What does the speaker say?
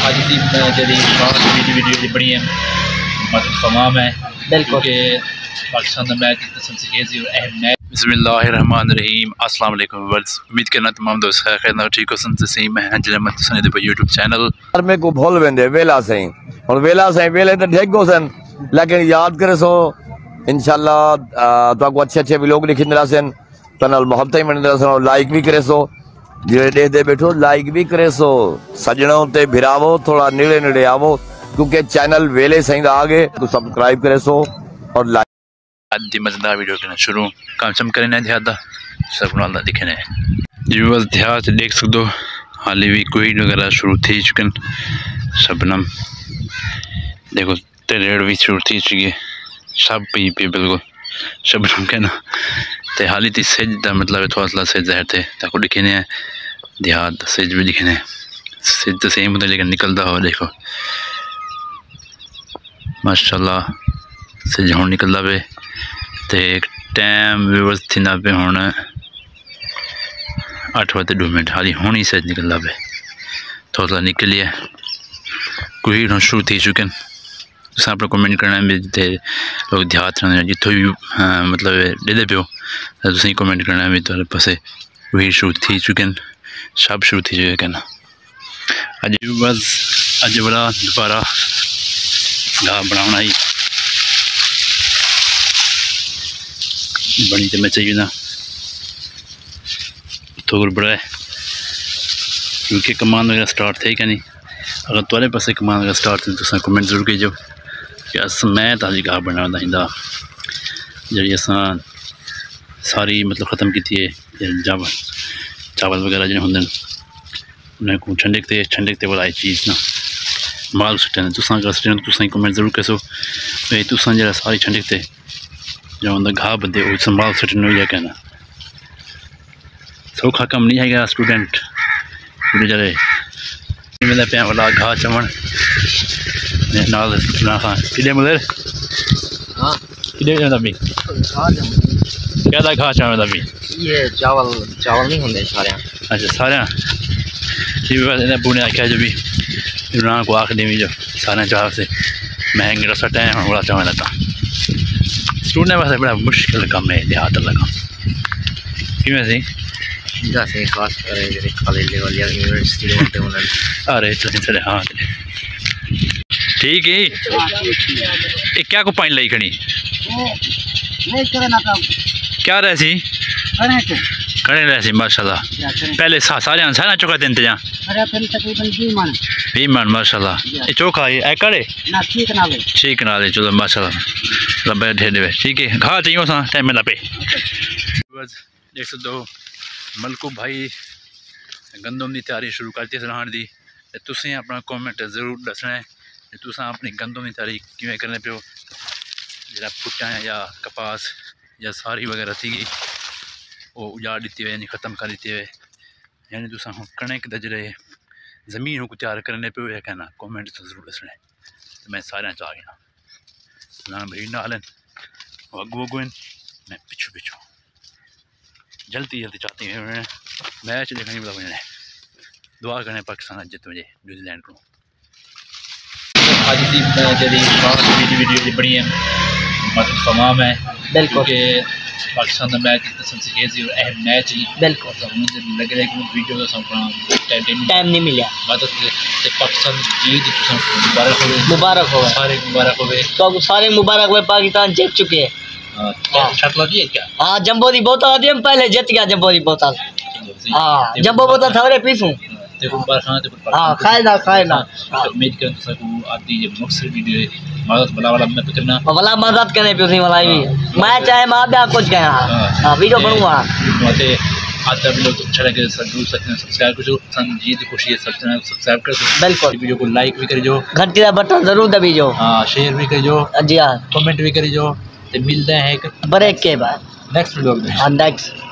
अज की जी वीडियो बनी है मतलब तमाम है क्योंकि पाकिस्तान का मैच अहम मैच। बिस्मिल्लाहिर्रहमानिर्रहीम अस्सलाम वालेकुम व्यूअर्स, उम्मीद करना तमाम दोस्त खैर ठीक हो सन सही। मैं जलमत सुने पे यूट्यूब चैनल मेरे को भूल वेंदे वेला साईं और वेला साईं वेले तो ठीक हो सन, लेकिन याद करे सो इंशाल्लाह तो अच्छे व्लॉग लिखिंदा सन तनल मोहब्बत ही मनदा सन और लाइक भी करे सो जे देखते बैठो लाइक भी करे सो सजनों ते भिरावो थोड़ा नेड़े नेड़े आवो क्योंकि चैनल वेले साईं दा आगे तो सब्सक्राइब करे सो और लाइक आदि मजेदार वीडियो करना शुरू काम चम करें ध्यान सब दिखने जी बस ध्यान देख सकते हाली भी कोई वगैरह शुरू थी चुके शबनम देखो रेड भी शुरू थी चुकी है सब पी पी बिल्कुल शबनम के ना ते हाली थी सेज दा मतलब थोड़ा सेज जहर थे ताको दिखने हैं देहात सेज भी दिखने सेज तो सेम होता लेकिन निकलता हो देखो माशाल्लाह सेज हूँ निकलता पे ते टाइम व्यवस्थ थी ना पे हूँ 8:02 हाली हूँ ही सेज निकलता पे थोड़ा निकलिए कोई शुरू थी चुके आप कमेंट करना भी जिते लोग देहात जितों भी मतलब डेदे पे तुम कमेंट करना भी तो पासे वही शुरू थी चुके सब शुरू थी चुके ना अज बस अज बड़ा दोबारा घाह बनाना ही बनी तो मैं चाहिए ना थोड़ा बड़ा है क्योंकि कमान वगैरह स्टार्ट थे क्या नहीं। अगर तुरे पास कमान वगैरह स्टार्ट थे तो कमेंट जरूर कीजिए कि मैं ताजी घाह बनाना इंदा जी अस सारी मतलब ख़त्म की थी चावल वगैरह जो होंगे उन्हें को ठंडक वाला चीज़ ना माल सुटे अगर सुटे तुम कमेंट जरूर कसो भाई तुसा जरा सारी ठंडक से जो होंगे घाह बंदे संभाल सुटन या कहना सौखा कम नहीं है स्टूडेंट जरे पे वाला घाह चमन नाल खां किले मगर हाँ किले भी क्या घाह चमन भी ये चावल नहीं होंगे सारे अच्छा सारे बुने आख्या जो भी इमरान को आख देवी जो सारे चाव से महंगे रसा टाइम बड़ा चावल लगा स्टूडेंट वास्ते बड़ा मुश्किल काम है देहात वाला काम किमें सी जैसे खास कॉलेज लेवल या यूनिवर्सिटी लेवल पे होना अरे चले हाँ ठीक है ये क्या को पानी लाई खड़ी क्या रहसी खड़े रहसी माशाल्लाह पहले सारे सारा चौका दिन थे 20 मन माशाल्लाह ये चौका है करे ठीक नाले चलो माशाल्लाह लंबे ढेर ठीक है घाह चाहिए सा टाइम में लपे देख सकते हो मलकू भाई गंदम की तैयारी शुरू करती सलाहन की तुसें अपना कमेंट जरूर दसना है कि तुसा अपनी गंदम की तैयारी किवें करने पे जरा फुट्टा या कपास या सारी वगैरह थी वो उजाड़ दी हुए यानी ख़त्म कर दी हुए यानी तुसा कणक का जरे ज़मीन को तैयार करने पे या कहना कमेंट जरूर दसना है तो मैं सारे चाह गया ना भाई नाल अगू अगू मैं पिछू पिछू जल्दी चाहती हैं मैच देखने वाला बने दुआ करें पाकिस्तान जीत मुझे न्यूजीलैंड को। अज की जी वीडियो बनी है मतलब तमाम है क्योंकि पाकिस्तान का मैच अहम मैच ही बिल्कुल लग रहा है कि वीडियो टाइम नहीं मिला पाकिस्तान जीत मुबारक हो तो सारे मुबारक हो पाकिस्तान जीत चुके हैं। हाँ जम्बो की बोतल आती है पहले जीत गया जम्बो की बोतल हाँ जम्बो बोतल थारे पीसूं हाँ खाए ना उम्मीद करें तो सबको आती है मुख्तसर वीडियो मदद मदद करना भला मदद करने पे उसी मलाई भी मैं चाहे मां ब्याह कुछ कहा हां वीडियो बनूंगा मते आज का वीडियो अच्छा लगे जरूर सब्सक्राइब करो संजीत खुशी है सब्सक्राइब कर बिल्कुल वीडियो को लाइक भी करियो घंटी का बटन जरूर दबाइयो हां शेयर भी करियो जी हां कमेंट भी करियो ते मिलते हैं एक ब्रेक के बाद नेक्स्ट वीडियो में।